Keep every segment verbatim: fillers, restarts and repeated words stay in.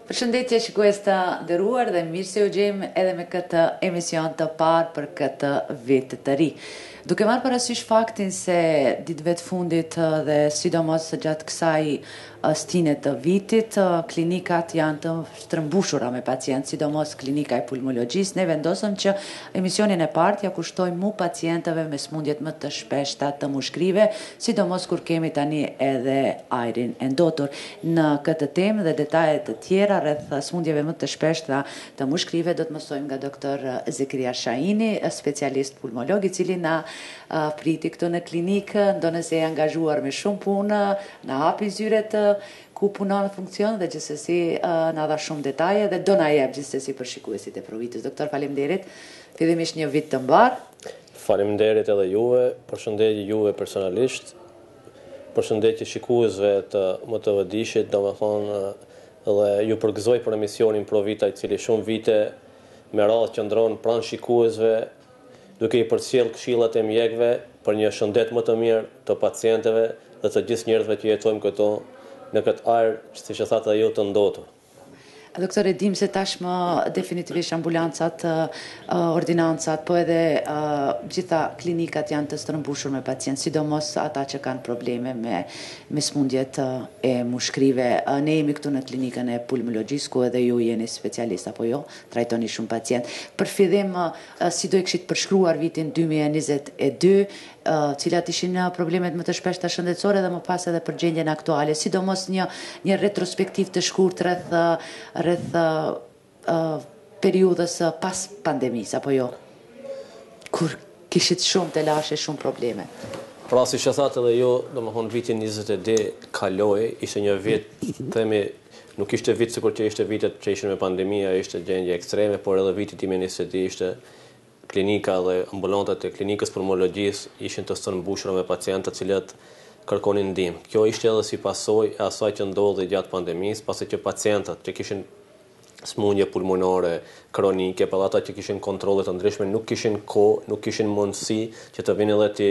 Përshëndetje shikues të nderuar dhe mirë se u gjejmë edhe me këtë emision të parë për këtë vit të ri. Duke marrë parasysh faktin se ditëve të fundit dhe sidomos gjatë kësaj stine të vitit, klinikat janë të shtrëmbushura me pacientë, sidomos klinika e pulmologjisë, ne vendosëm që emisionin e parë ja kushtojmë mu pacientëve me smundjet më të shpeshta të mushkrive, sidomos kur kemi tani edhe ajrin e ndotur. Në këtë temë dhe detajet të tjera rreth smundjeve më të shpeshta të mushkrive do të mësojmë nga doktor Zekria Shaini, specialist pulmolog, i cili na uh, priti këtu në klinikë, ndonëse e angazhuar me shumë punë, na hapi zyret ku punon në funksion dhe gjithsesi uh, na dha shumë detaje dhe do na jep gjithsesi për shikuesit e Provitës. Doktor, faleminderit. Fillimisht një vit të mbar. Faleminderit edhe juve, përshëndetje juve personalisht, përshëndetje shikuesve të më të vëdishit, domethënë dhe ju përgëzoj për emisionin Provita, i cili shumë vite me radhë qëndron pranë shikuesve, duke i përcjell këshillat e mjekëve për një shëndet më të mirë të pacientëve dhe të gjithë njerëzve që jetojmë këtu në këtë ajër, siç e thatë ju, të ndotur. Doktore, dim se tashmë definitivisht ambulancat, ordinancat, po edhe uh, gjitha klinikat janë të strëmbushur me pacientë, sidomos ata që kanë probleme me, me smundjet uh, e mushkrive. Uh, ne jemi këtu në klinikën e pulmologjisë, ku edhe ju jeni specialist, apo jo, trajtoni shumë pacientë. Për fillim, uh, si do e kishit përshkruar vitin dy mijë e njëzet e dy, Uh, cilat ishin problemet më të shpeshta shëndetësore dhe më pas edhe për gjendjen aktuale, sidomos një, një retrospektiv të shkurt rreth, rreth uh, uh, periudhës pas pandemisë, apo jo? Kur kishit shumë të lashe, shumë probleme. Pra, si që thatë edhe ju, do më thonë vitin njëzet e dy kaloi, ishte një vit, themi, nuk ishte vit sikur që ishte vitet që ishin me pandemia, ishte gjendje ekstreme, por edhe vitit ime njëzet e dy ishte klinika dhe ambulantët e klinikës pulmologjisë ishin të strëmbushura me pacientë të cilët kërkonin ndihmë. Kjo ishte edhe si pasojë e asaj që ndodhi gjatë pandemisë, pasi që pacientët që kishin smundje pulmonare kronike, për ata që kishin kontrolle të ndryshme, nuk kishin kohë, nuk kishin mundësi që të vinin edhe të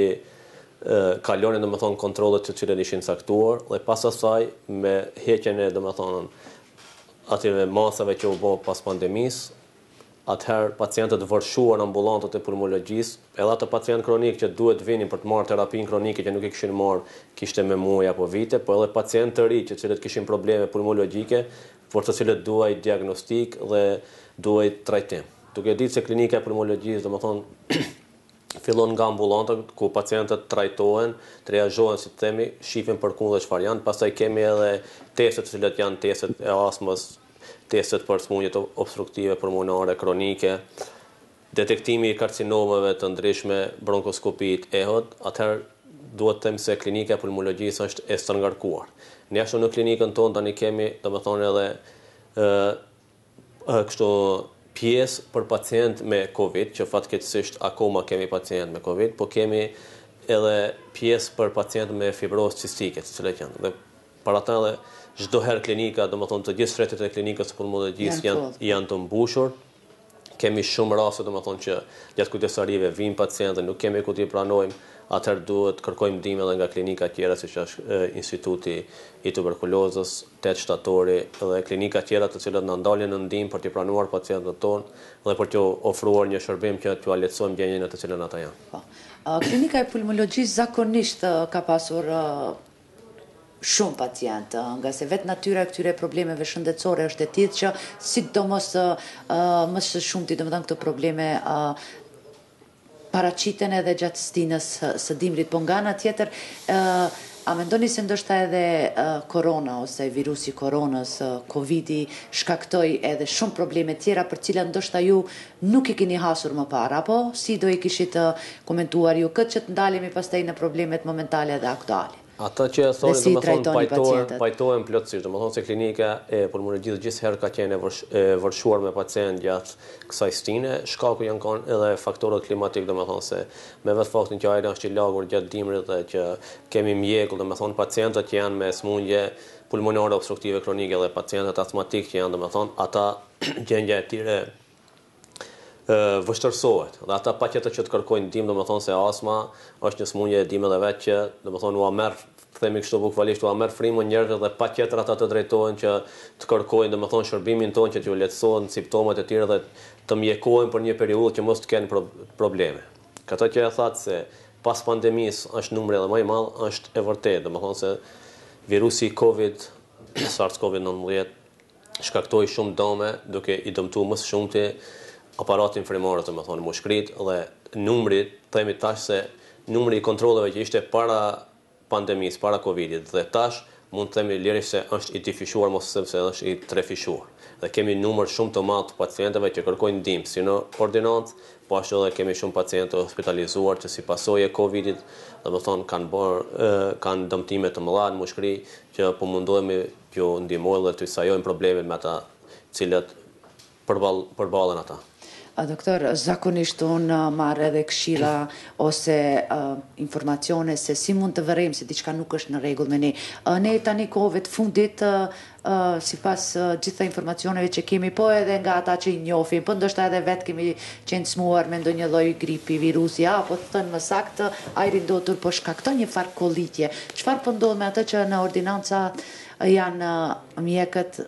kalonin domethënë kontrollet të cilat ishin caktuar, dhe pas asaj me heqjen e domethënë atyre masave që u bë pas pandemisë, atëherë pacientët vërshuar në ambulantët e pulmologjisë, edhe ato pacientë kronik që duhet vinin për të marrë terapinë kronike që nuk e kishin marrë, kishte me muaj apo vite, por edhe pacientë të ri që cilët kishin probleme pulmologjike, por të cilët duaj diagnostik dhe duaj trajtim. Duke ditë se klinika e pulmologjisë, domethënë, fillon nga ambulantët ku pacientët trajtohen, triazhohen, si të themi, shifin për kundë dhe çfarë janë, pastaj kemi edhe testet të cilat janë testet e astmës, testet për smundjet obstruktive pulmonare kronike, detektimi i karcinomave të ndryshme, bronkoskopit, ehod, atëherë duhet të them se klinika e pulmologjisë është e standarduar. Ne ashtu në klinikën tonë tani kemi, domethënë edhe ë kështu pjesë për pacient me Covid, që fatkeqësisht akoma kemi pacient me Covid, po kemi edhe pjesë për pacient me fibrozë cistike, të cilët janë. Dhe para ta edhe çdo herë klinika, domethënë të gjithë shtetët e klinikës së pulmologjisë janë, janë të mbushur. Kemi shumë raste domethënë që gjatë kujdesarive vijnë pacientë dhe nuk kemi ku t'i pranojmë, atëherë duhet kërkojmë ndihmë edhe nga klinika tjera, siç është e, Instituti i Tuberkulozës, tetë shtatori dhe klinika tjera të cilat na ndalin në ndihmë për t'i pranuar pacientët tonë dhe për t'u ofruar një shërbim që t'u lehtësojmë gjendjen në të cilën ata janë. Po. Klinika e pulmologjisë zakonisht ka pasur uh... shumë pacientë, nga se vetë natyra e këtyre problemeve shëndetësore është e tillë që sidomos uh, më së shumti domethënë këto probleme uh, paraqiten edhe gjatë stinës së dimrit, po nga ana tjetër uh, a mendoni se ndoshta edhe uh, korona ose virusi koronës, uh, Covidi shkaktoi edhe shumë probleme tjera për cilat ndoshta ju nuk i keni hasur më parë, apo si do i kishit uh, komentuar ju këtë që të ndalemi pastaj në problemet momentale dhe aktuale? Ata që e thoni, si domethënë pajtohen, pajtohen plotësisht, domethënë se klinika e pulmologjisë gjithsherë ka qenë e vërshuar me pacientë gjatë kësaj stine. Shkaku janë kanë edhe faktorët klimatik, domethënë se me vetë faktin që ajri është i lagur gjatë dimrit dhe që kemi mjekull, domethënë pacientët që janë me smundje pulmonare obstruktive kronike dhe pacientët astmatik që janë, domethënë ata gjendja e tyre vështërsohet. Dhe ata patjetër që të kërkojnë ndihmë, domethënë se astma është një smundje e dimë edhe vetë që domethënë u merr themi kështu bukvalisht, u merr frymën njerëzve dhe patjetër ata të drejtohen që të kërkojnë domethënë shërbimin tonë që t'ju lehtësohen simptomat e tjera dhe të mjekohen për një periudhë që mos të kenë pro probleme. Këto që e thatë se pas pandemisë është numri edhe më i madh, është e vërtetë, domethënë se virusi Covid, SARS-CoV nineteen shkaktoi shumë dëme, duke i dëmtuar më së shumti aparatin frymor, domethënë mushkrit dhe numri, themi tash se numri i kontrolleve që ishte para pandemisë, para Covidit dhe tash mund të themi lirisht se është i difishuar mos sepse është i trefishuar. Dhe kemi numër shumë të madh të pacientëve që kërkojnë ndihmë si në ordinancë, po ashtu edhe kemi shumë pacientë hospitalizuar që si pasojë e Covidit, domethënë kanë bërë kanë dëmtime të mëdha në mushkëri që po mundohemi t'ju ndihmojmë dhe t'ju sajojmë problemet me ata, cilët përball përballen ata. Doktor, zakonisht unë marrë edhe këshilla ose uh, informacione se si mund të vërejmë se diçka nuk është në rregull me ne. Uh, ne tani kohëve të fundit, uh, uh, sipas uh, gjitha informacioneve që kemi, po edhe nga ata që i njohim, po ndoshta edhe vetë kemi qenë smuar me ndonjë lloj gripi, virusi, apo të thënë më saktë, ajri ndotur po shkakton një farë kollitje. Çfarë po ndodh me atë që në ordinanca janë uh, mjekët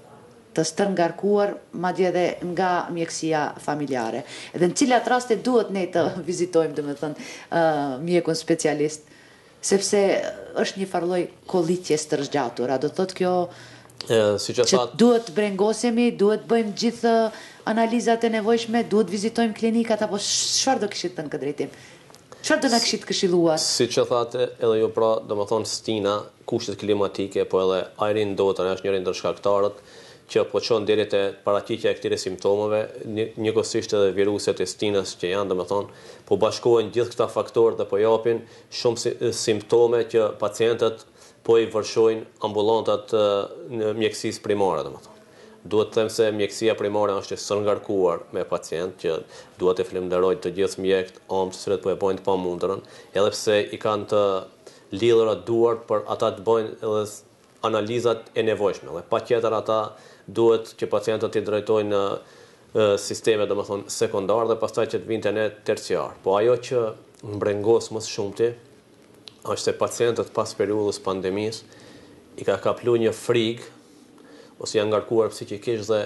të stërngarkuar, madje edhe nga mjekësia familjare. Edhe në cilat raste duhet ne të vizitojmë, domethënë, uh, mjekun specialist, sepse është një farë lloj kollitje stërgjatur. A do thotë kjo e, si që, që that... duhet brengosemi, duhet bëjmë gjithë analizat e nevojshme, duhet vizitojmë klinikat, apo çfarë do kishit të në këtë drejtim? Çfarë do na kishit këshilluar? Si që thate edhe ju pra, domethënë stina, kushtet klimatike, po edhe ajri ndotër është njëri ndër shkaktarët që po çon deri te paraqitja e këtyre simptomeve, njëkohësisht edhe viruset e stinës që janë, domethënë, po bashkohen gjithë këta faktorë dhe po japin shumë simptome që pacientët po i vërshojnë ambulantat në mjekësisë primare, domethënë. Duhet të them se mjekësia primare është e sërngarkuar me pacient, që duhet të falenderoj të gjithë mjekët, omës që po e bojnë të pamundërën, edhe pse i kanë të lidhura duart për ata të bëjnë edhe analizat e nevojshme. Dhe patjetër ata duhet që pacientët i drejtojnë në sisteme, domethënë sekondar dhe pastaj që të vinte në terciar. Po ajo që mbrengos më së shumti është se pacientët pas periudhës pandemisë i ka kapluar një frikë ose janë ngarkuar psikikisht dhe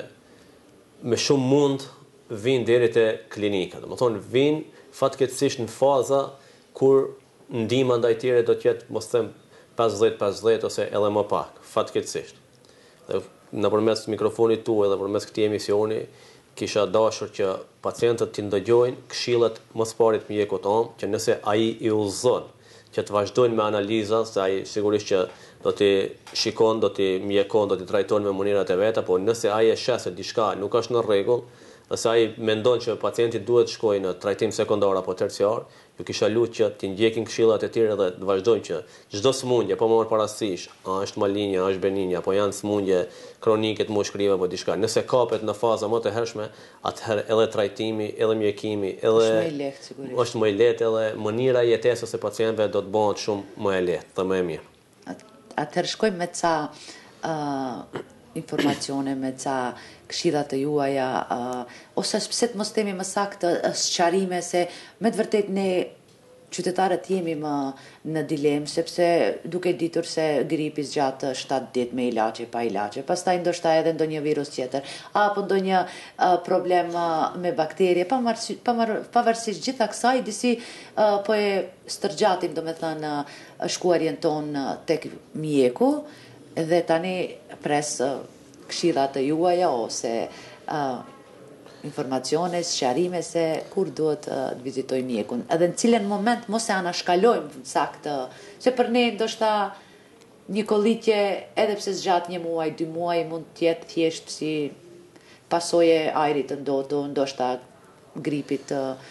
me shumë mund vinë deri te klinika. Domethënë vinë fatkeqësisht në faza kur ndihma ndaj tyre do të jetë, mos them pesëdhjetë pesëdhjetë ose edhe më pak, fatkeqësisht. Dhe nëpërmes mikrofonit tuaj dhe përmes këtij emisioni kisha dashur që pacientët të ndëgjojnë këshillat më së pari të mjekut om, që nëse ai i udhëzon që të vazhdojnë me analiza, se ai sigurisht që do t'i shikon, do t'i mjekon, do t'i trajton me mënyrat e veta, por nëse ai e sheh se diçka nuk është në rregull, nëse ai mendon që pacienti duhet të shkojë në trajtim sekondar apo terciar, ju kisha lutur që t'i ndjekin këshillat e tjera dhe të vazhdojnë që çdo sëmundje po marr parasysh, a është malinja, a është benigna, apo janë sëmundje kronike të mushkërive apo diçka. Nëse kapet në faza më të hershme, atëherë edhe trajtimi, edhe mjekimi, edhe është më i lehtë sigurisht. Është më i lehtë edhe mënyra e jetesës së pacientëve do të bëhet shumë më e lehtë dhe më e mirë. Atëherë shkojmë me ca uh, informacione, me ca këshillat e juaja, uh, ose pse të mos themi më saktë sqarime se me të vërtetë ne qytetarët jemi më në dilemë, sepse duke ditur se gripi zgjat shtatë ditë me ilaçe, pa ilaçe, pastaj ndoshta edhe ndonjë virus tjetër, apo ndonjë uh, problem uh, me bakterie, pavarësisht gjitha kësaj, disi uh, po e stërgjatim, domethënë uh, shkuarjen tonë uh, tek mjeku, dhe tani pres uh, këshillat e juaja ose uh, informacione, sqarime se kur duhet uh, të vizitoj mjekun. Edhe në cilën moment mos e anashkalojmë saktë, se për ne ndoshta një kollitje, edhe pse zgjat një muaj, dy muaj, mund të jetë thjesht si pasojë e ajrit të ndotur, ndoshta gripit.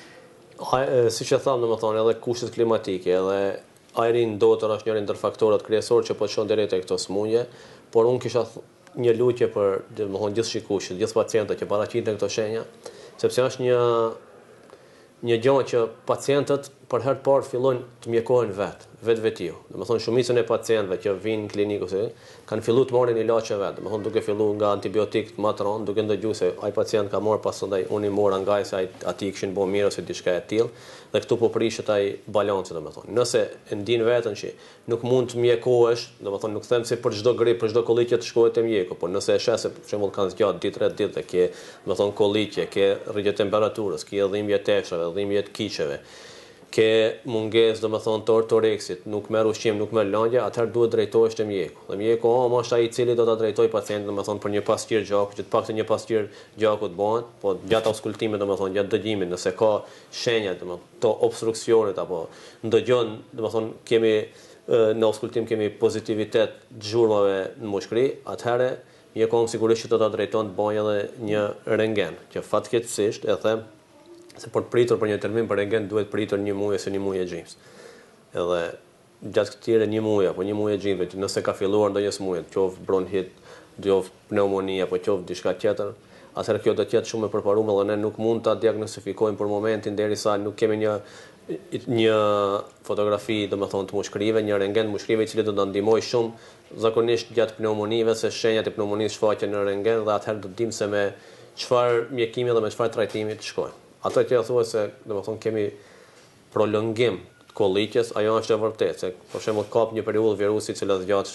Uh... Si që thamë, domethënë, edhe kushtet klimatike, edhe ajri ndotur është njëri ndër faktorët kryesorë që po çon deri te këto sëmundje, por unë kisha një lutje për domethënë gjithë shikuesit, gjithë pacientët që paraqiten këto shenja, sepse është një një gjë që pacientët për herë të parë fillojnë të mjekohen vetë, vetë vetio. Do të thonë shumicën e pacientëve që vinë në klinikë ose kanë filluar të marrin ilaçe vetë. Do të thonë duke filluar nga antibiotik të matron, duke ndëgjuar se ai pacient ka marrë pastaj unë i mora nga ai se ai aty kishin bërë mirë ose diçka e tillë, dhe këtu po prishet ai balanci, do të thonë. Nëse e ndin veten që nuk mund të mjekohesh, do të thonë nuk them se për çdo grip, për çdo kolliqe të shkohet te mjeku, por nëse e sheh se për shembull kanë zgjatë ditë rreth ditë dhe ke, do të thonë kolliqe, ke rritje temperaturës, ke dhimbje të tefshave, dhimbje të kiqeve, ke mungesë, do të thonë, të ortoreksit, nuk merr ushqim, nuk merr lëndje, atëherë duhet drejtohesh te mjeku. Dhe mjeku oh, është ai i cili do ta drejtojë pacientin, do të thonë, për një pasqyrë gjaku, që të paktën një pasqyrë gjaku të bëhen, po gjatë auskultimit, do të thonë, gjatë dëgjimit, nëse ka shenja, do të thonë, të obstruksionit apo ndëgjon, do të thonë, kemi në auskultim kemi pozitivitet të zhurmave në mushkëri, atëherë mjeku sigurisht që do ta drejton të bëjë edhe një rentgen, që fatkeqësisht e them se për të pritur për një termin për rentgen duhet pritur një muaj ose një muaj e gjysmë. Edhe gjatë këtyre një muaj apo një muaj e gjysmë, nëse ka filluar ndonjë smujë, qoftë bronhit, qoftë pneumoni apo qoftë diçka tjetër, atëherë kjo do të jetë shumë e përparuar dhe ne nuk mund ta diagnostifikojmë për momentin derisa nuk kemi një një fotografi, domethënë të mushkërive, një rentgen mushkërive i cili do të na ndihmojë shumë zakonisht gjatë pneumonive, se shenjat e pneumonisë shfaqen në rentgen dhe atëherë do të dimë se me çfarë mjekimi dhe me çfarë trajtimi të shkojmë. Ato që thua se, domethënë, kemi prolongim të kolliqes, ajo është e vërtetë, se për shembull kap një periudhë virusi i cila zgjat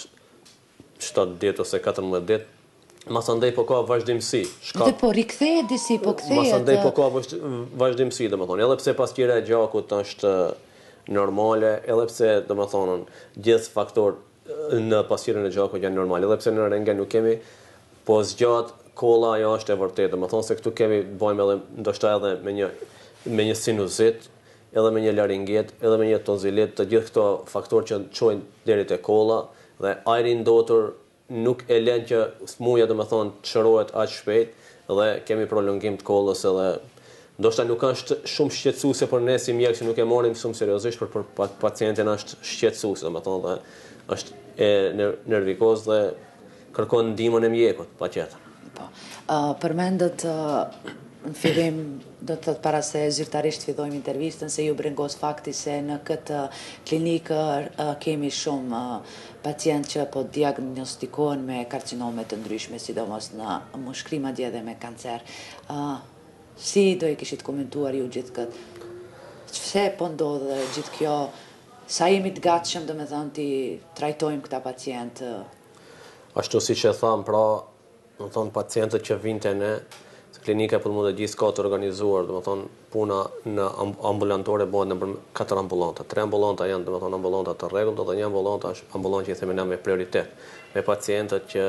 shtatë ditë ose katërmbëdhjetë ditë, masandej po ka vazhdimsi. Dhe po rikthehet disi, po kthehet. Masandej po ka vazhdimsi, domethënë, edhe pse pasqyra e gjakut është normale, edhe pse, domethënë, gjithë faktorët në pasqyrën e gjakut janë normale, edhe pse në rentgen nuk kemi, po zgjat kolla ajo është e vërtetë, domethënë se këtu kemi bëjmë edhe ndoshta edhe me një me një sinuzit, edhe me një laringet, edhe me një tonzilit, të gjithë këto faktorë që çojnë deri te kolla dhe ajri ndotur nuk e lën që smuja, domethënë, të shërohet aq shpejt dhe kemi prolongim të kollës edhe ndoshta nuk është shumë shqetësuese për ne si mjek që nuk e marrim shumë seriozisht, por për pacientin është shqetësuese, domethënë dhe është e nervikoz dhe kërkon ndihmën e mjekut, patjetër. Po. Uh, përmendët uh, në fillim, do të thotë para se zyrtarisht fillojmë intervistën, se ju brengos fakti se në këtë klinikë uh, kemi shumë uh, pacientë që po diagnostikohen me karcinome të ndryshme, sidomos në mushkëri, madje edhe me kancer. Uh, si do i kishit komentuar ju gjithë këtë? Pse po ndodhe gjithë kjo? Sa jemi të gatshëm, domethënë, ti trajtojmë këta pacientë? Ashtu siç e tham, pra, do të thonë pacientët që vinë te ne, se klinika e pulmonologjisë ka të organizuar, do të thonë puna në ambulantore bëhet në katër ambulanta. Tre ambulanta janë, do të thonë, ambulanta të rregullta dhe një ambulanta është ambulantë që i themi ne me prioritet, me pacientët që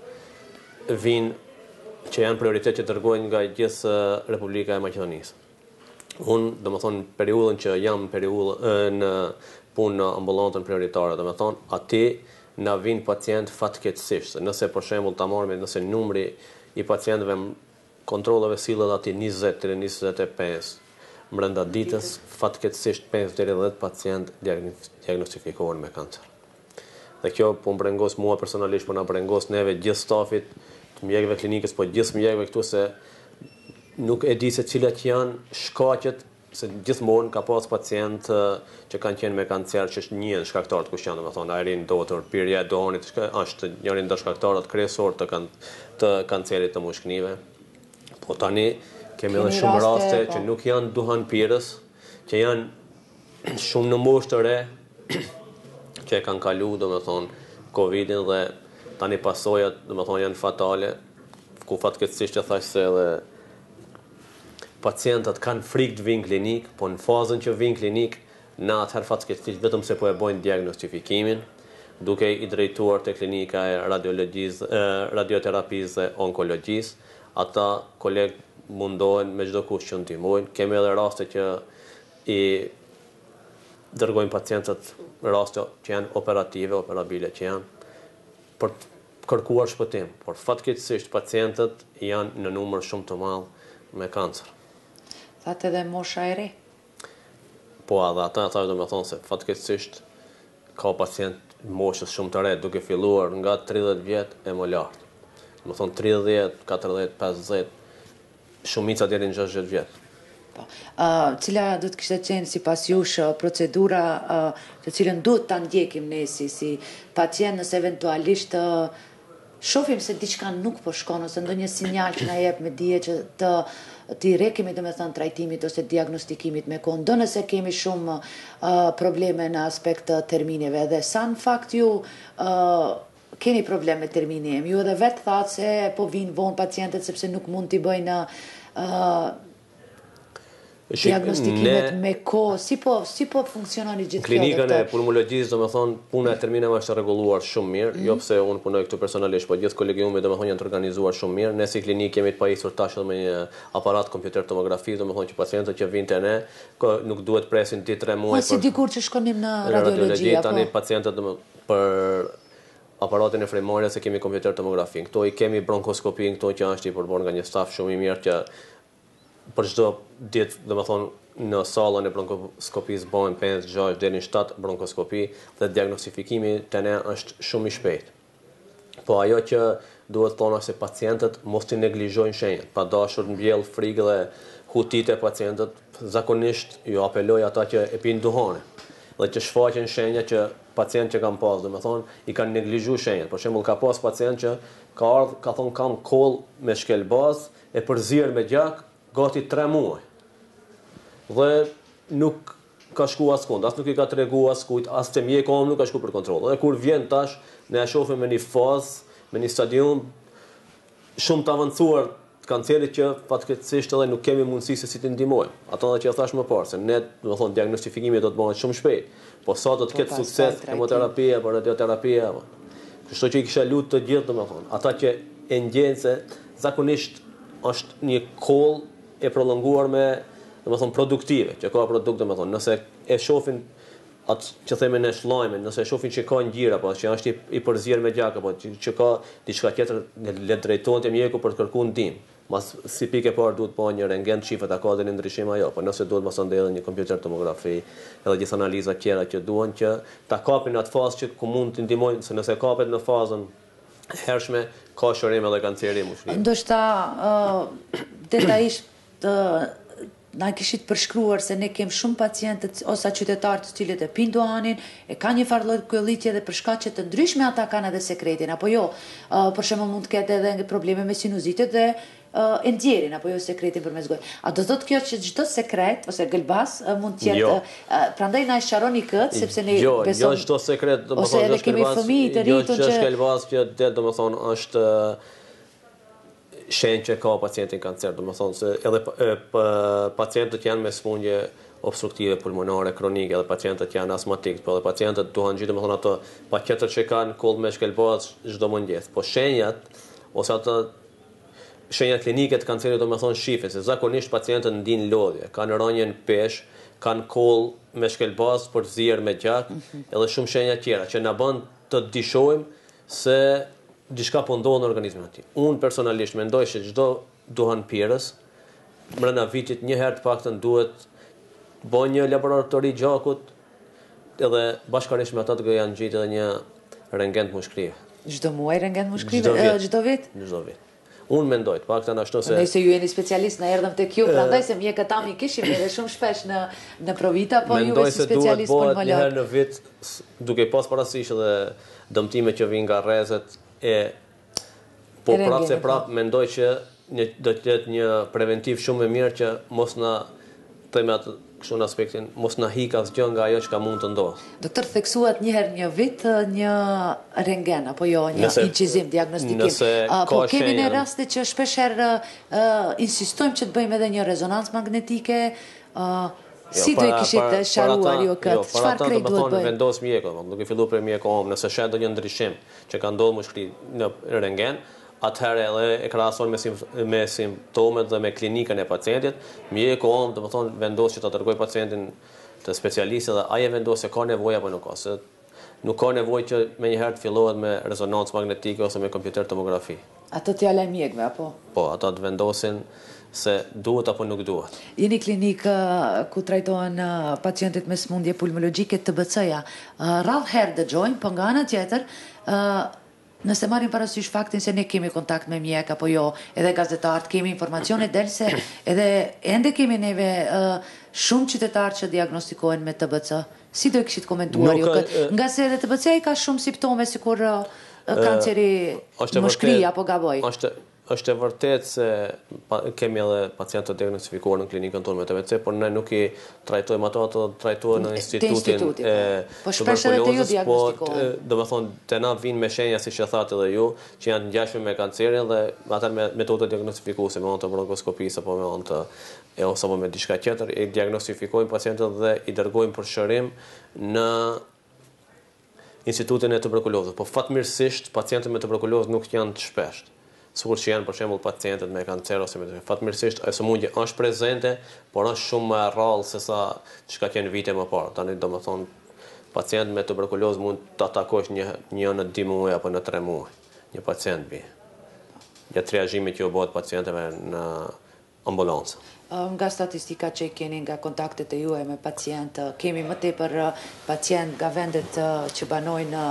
vinë që janë prioritet që dërgohen nga gjithë Republika e Maqedonisë. Unë, do të thonë, periudhën që jam periudhë në punë në ambulantën prioritare, do të thonë, aty na vinë pacient fatkeqësisht. Nëse për shembull ta marrim nëse numri i pacientëve kontrollave sillet aty njëzet deri në njëzet e pesë brenda ditës, fatkeqësisht pesë deri në dhjetë pacient diagnostifikohen me kancer. Dhe kjo po mbrengos mua personalisht, po na brengos neve gjithë stafit të mjekëve klinikës, po gjithë mjekëve këtu, se nuk e di se cilat janë shkaqet, se gjithmonë ka pas pacient uh, që kanë qenë me kancer që është një shkaktar të kushtian, domethënë ajri ndotur, pirja e donit, është njëri ndër shkaktarët kryesorë të kan të kancerit të mushkënive. Po tani kemi edhe shumë raste po, që nuk janë duhan pirës, që janë shumë në moshë të re, që e kanë kalu, domethënë, Covidin dhe tani pasojat, domethënë, janë fatale, ku fatkeqësisht e thash se edhe pacientët kanë frikë të vinë klinik, po në fazën që vinë klinik, na atëherë fatkeqësisht vetëm se po e bojnë diagnostifikimin, duke i drejtuar te klinika e radiologjisë, radioterapisë dhe onkologjisë, ata kolegë mundohen me çdo kush që ndihmojnë. Kemi edhe raste që i dërgojnë pacientët, raste që janë operative, operabile që janë, për të kërkuar shpëtim, por fatkeqësisht pacientët janë në numër shumë të madh me kancer. Thatë edhe mosha e re? Po, edhe ata ata do të thonë se fatkeqësisht ka pacient moshës shumë të re, duke filluar nga tridhjetë vjet e më lart. Do të thonë tridhjetë, katërdhjetë, pesëdhjetë, shumica deri në gjashtëdhjetë vjet. Po. Uh, cila do të kishte qenë sipas jush uh, procedura uh, të cilën duhet ta ndjekim ne si si pacient nëse eventualisht uh, shohim se diçka nuk po shkon ose ndonjë sinjal që na jep me dije që të të rekemi domethënë trajtimit ose diagnostikimit me kohë, do nëse kemi shumë uh, probleme në aspekt të termineve dhe sa në fakt ju uh, keni problem me terminin. Ju edhe vetë thatë se po vinë vonë pacientët sepse nuk mund t'i bëjnë uh, diagnostikimet me kohë. Si po, si po funksiononi gjithë kjo? Klinikën e pulmologjisë, domethënë, puna e termineve është rregulluar shumë mirë, mm -hmm. jo pse unë punoj këtu personalisht, po gjithë kolegiumi domethënë janë të organizuar shumë mirë. Ne si klinikë kemi të pajisur tash edhe me një aparat kompjuter tomografi, domethënë që pacientët që vinë te ne nuk duhet presin dy tre muaj. Po si dikur që shkonim në radiologji apo? Tani pacientët për aparatin e frymëmarrjes se kemi kompjuter tomografi. Këto i kemi bronkoskopi, këto që është i përbërë nga një staf shumë i mirë që për çdo ditë, domethënë, në sallën e bronkoskopisë bëhen pesë, gjashtë deri në shtatë bronkoskopi dhe diagnostifikimi te ne është shumë i shpejtë. Po ajo që duhet thonë është se pacientët mos të neglizhojnë shenjat, pa dashur të mbjell frikë dhe hutitë e pacientët, zakonisht ju apeloj ata që e pinë duhane dhe që shfaqen shenja që pacient që kam pas, domethënë, i kanë neglizhuar shenjat. Për shembull, ka pas pacient që ka ardhur, ka thonë kam koll me shkelbaz, e përzier me gjak gati tre muaj. Dhe nuk ka shku askund, as nuk i ka tregu askujt, as te mjeku nuk ka shku për kontroll. Dhe kur vjen tash, ne e shohim me një fazë, me një stadium shumë të avancuar të kancerit që fatkeqësisht edhe nuk kemi mundësi se si të ndihmojmë. Ato që ja thash më parë, se ne, domethënë, diagnostifikimi do të bëhet shumë shpejt, po sa do të ketë sukses kemoterapia apo radioterapia. Kështu që i kisha lutë të gjithë, domethënë, ata që e ndjejnë se zakonisht është një koll e prolonguar me, domethënë, produktive, që ka produkt, domethënë, nëse e shohin atë që themi në shllajmin, nëse e shohin që ka ngjira apo që është i, i përzier me gjak apo që, që ka diçka tjetër, le drejtohen te mjeku për të kërkuar ndihmë. Mas si pikë e parë duhet bëhen një rentgen shifet a ka dhe një ndryshim ajo, po nëse duhet mos ndaj edhe një kompjuter tomografi, edhe gjithë analiza tjera që duhen që ta kapin atë fazë që ku mund të ndihmojnë, se nëse kapet në fazën hershme ka shërim edhe kanceri i mushkëllit. Ndoshta uh, detajisht uh, na kishit përshkruar se ne kem shumë pacientët ose qytetarë të cilët e pinë duhanin, e ka një farë lloj kyllitje dhe për shkaqe të ndryshme ata kanë edhe sekretin, apo jo. Uh, për shembull mund të ketë edhe probleme me sinuzitet dhe uh, e ndjerin apo jo sekretin përmes gojë. A do të thotë kjo që çdo sekret ose gëlbas uh, mund të jetë, jo. uh, prandaj na e sharoni këtë sepse ne jo, beson. Jo, çdo sekret, domethënë, ose edhe kemi fëmijë të rritur që është gëlbas që det, domethënë, është shenjë që ka pacientin kancer, domethënë se edhe e, p, pacientët janë me sëmundje obstruktive pulmonare kronike, edhe pacientët janë astmatik, po edhe pacientët duhan gjithë, domethënë ato paketët që kanë koll me shkelbaz çdo mëngjes. Po shenjat ose ato shenjat klinike të kancerit domethënë shifen se zakonisht pacientët ndin lodhje, kanë rënje në peshë, kanë koll me shkelbaz për zier me gjak, edhe shumë shenja tjera që na bën të dishojmë se diçka po ndodh në organizmin e tij. Unë personalisht mendoj se çdo duhan pirës brenda vitit një herë të paktën duhet bëj një laboratori gjakut edhe bashkërisht me ata të janë gjetë edhe një rentgen mushkëllie. Çdo muaj rentgen mushkëllie, çdo vit? Çdo vit. Unë mendoj, të paktën ashtu se nëse ju jeni specialist, na erdhëm tek ju, prandaj se mjekët tam i kishim edhe shumë shpesh në në provita, po ju si specialist pulmolog. Mendoj se duhet një herë në vit, duke pas parasysh edhe dëmtimet që vijnë nga rrezet e po prapë se prapë mendoj që një, do të jetë një preventiv shumë e mirë që mos na themi atë kështu në aspektin mos na hik asgjë nga ajo që ka mund të ndodhë. Doktor, theksuat një herë një vit një rentgen apo jo një nëse, incizim diagnostikim. Nëse uh, po kemi në raste që shpesh herë uh, insistojmë që të bëjmë edhe një rezonancë magnetike, uh, si do e kishit sharuar ju këtë? Çfarë krejt duhet bëjmë? Vendos mjeku, duke filluar për mjeku om, nëse shet ndonjë ndryshim që ka ndodhur mushkëlli në rentgen, atëherë edhe e krahason me sim, me simptomet dhe me klinikën e pacientit, mjeku om domethënë vendos që ta dërgoj pacientin te specialisti dhe ai e vendos se ka nevojë apo nuk ka. Se nuk ka nevojë që menjëherë të fillohet me rezonancë magnetike ose me kompjuter tomografi. Ato t'ja lë mjekve apo? Po, ata të vendosin se duhet apo nuk duhet. Jeni klinikë ku trajtohen pacientët me sëmundje pulmologjike T B C-ja. Rrallë herë dëgjojmë, po nga ana tjetër, Nëse marrim parasysh faktin se ne kemi kontakt me mjek apo jo, edhe gazetarët, kemi informacione delse edhe ende kemi neve uh, shumë qytetarë që diagnostikohen me T B C. Si do e kishit komentuar ju këtë? Nga se edhe T B C i ka shumë simptome sikur uh, kanceri mushkri apo gaboj. Është është e vërtet se pa, kemi edhe pacientë të diagnostifikuar në klinikën tonë me T B C, por ne nuk i trajtojmë ato, ato trajtohen në institutin e po shpesh edhe te ju diagnostikohen. Do të thonë te na vinë me shenja siç e thatë edhe ju, që janë ngjashme me kancerin dhe ata me metodë diagnostifikuese, me anë të bronkoskopisë apo me anë të e ose apo me diçka tjetër, i diagnostifikojmë pacientët dhe i dërgojmë për shërim në institutin e tuberkulozës. Po fatmirësisht pacientët me tuberkulozë nuk janë të shpeshtë. Sikur që janë për shembull pacientët me kancer ose me fatmirësisht ajo sëmundje është prezente, por është shumë më e rrallë se sa çka kanë vite më parë. Tani domethënë pacientë me tuberkulozë mund ta takosh një një në dy muaj apo në tre muaj. Një pacient bi. Gjatë triazhimit që u bëhet pacientëve në ambulancë. Nga statistika që i keni nga kontaktet e juaj me pacientë, kemi më tepër pacient nga vendet që banojnë